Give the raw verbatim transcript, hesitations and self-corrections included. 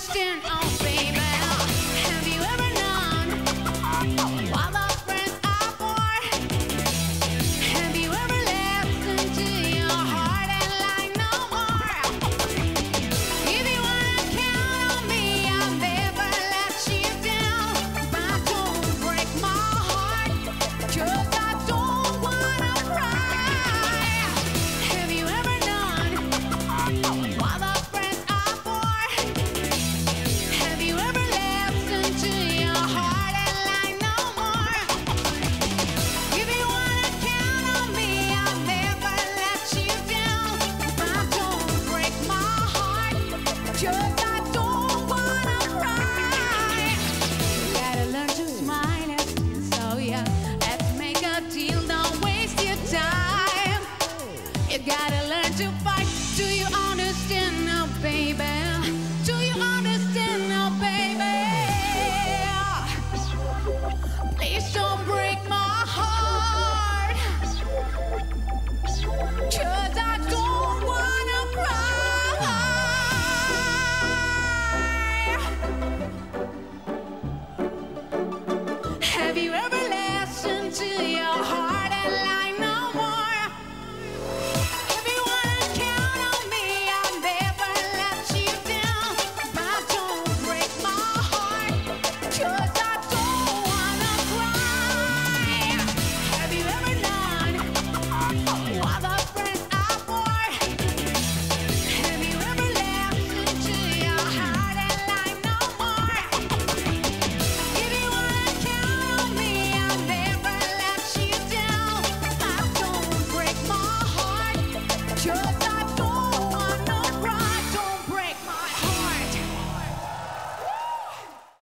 understand? Oh, baby, have you ever known what the friends are for? Have you ever listened to your heart and like no more? If you wanna count on me, I'll never let you down. But don't break my heart, 'cause I don't wanna cry. Have you ever known what the friends are for? Have you ever listened to your heart and like no more? If you wanna count on me, I'll never let you down. But don't break my heart, 'cause I don't wanna cry. You gotta learn to smile, so yeah, let's make a deal, don't waste your time. You gotta learn to fight, do you understand now, baby?